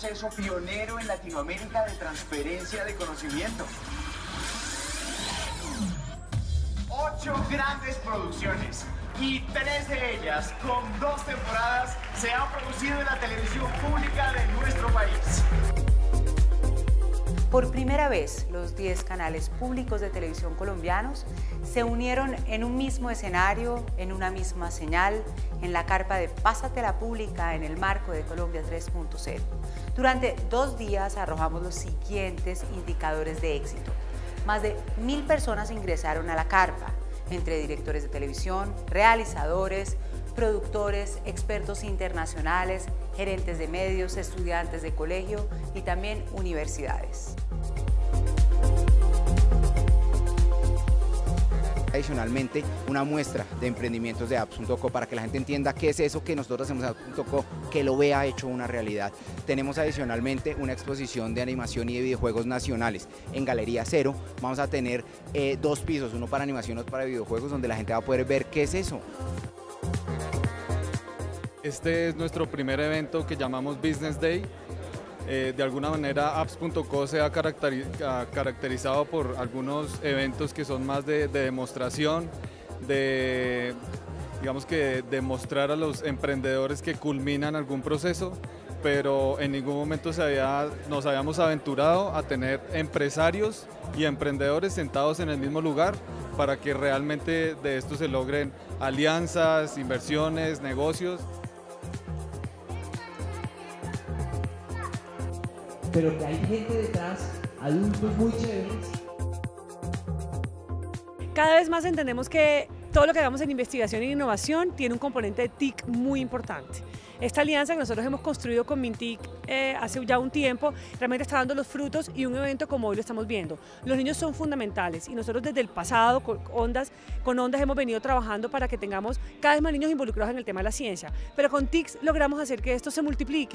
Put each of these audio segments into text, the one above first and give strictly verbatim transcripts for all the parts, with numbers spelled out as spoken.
proceso pionero en Latinoamérica de transferencia de conocimiento. Ocho grandes producciones y tres de ellas, con dos temporadas, se han producido en la televisión pública de nuestro país. Por primera vez, los diez canales públicos de televisión colombianos se unieron en un mismo escenario, en una misma señal, en la carpa de Pásatela Pública en el marco de Colombia tres punto cero. Durante dos días arrojamos los siguientes indicadores de éxito. Más de mil personas ingresaron a la carpa, entre directores de televisión, realizadores, productores, expertos internacionales, gerentes de medios, estudiantes de colegio y también universidades. Adicionalmente, una muestra de emprendimientos de apps punto co para que la gente entienda qué es eso que nosotros hacemos en apps punto co, que lo vea hecho una realidad. Tenemos adicionalmente una exposición de animación y de videojuegos nacionales en Galería Cero. Vamos a tener eh, dos pisos, uno para animación y otro para videojuegos, donde la gente va a poder ver qué es eso. Este es nuestro primer evento que llamamos Business Day. Eh, de alguna manera apps punto co se ha caracterizado por algunos eventos que son más de, de demostración, de, digamos que demostrar a los emprendedores que culminan algún proceso, pero en ningún momento se había, nos habíamos aventurado a tener empresarios y emprendedores sentados en el mismo lugar para que realmente de esto se logren alianzas, inversiones, negocios. Pero que hay gente detrás, adultos muy chéveres. Cada vez más entendemos que todo lo que hagamos en investigación e innovación tiene un componente de T I C muy importante. Esta alianza que nosotros hemos construido con Mintic eh, hace ya un tiempo realmente está dando los frutos, y un evento como hoy lo estamos viendo. Los niños son fundamentales y nosotros desde el pasado con Ondas, con Ondas hemos venido trabajando para que tengamos cada vez más niños involucrados en el tema de la ciencia, pero con T I C logramos hacer que esto se multiplique.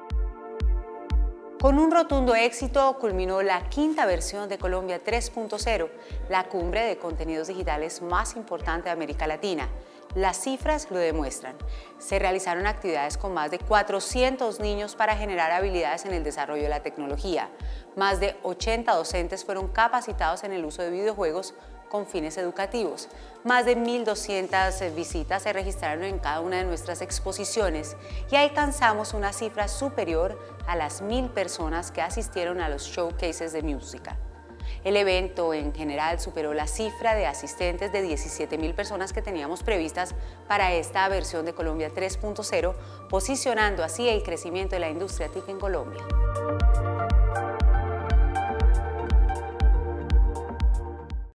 Con un rotundo éxito culminó la quinta versión de Colombia tres punto cero, la cumbre de contenidos digitales más importante de América Latina. Las cifras lo demuestran. Se realizaron actividades con más de cuatrocientos niños para generar habilidades en el desarrollo de la tecnología. Más de ochenta docentes fueron capacitados en el uso de videojuegos con fines educativos. Más de mil doscientas visitas se registraron en cada una de nuestras exposiciones y alcanzamos una cifra superior a las mil personas que asistieron a los showcases de música. El evento en general superó la cifra de asistentes de diecisiete mil personas que teníamos previstas para esta versión de Colombia tres punto cero, posicionando así el crecimiento de la industria T I C en Colombia.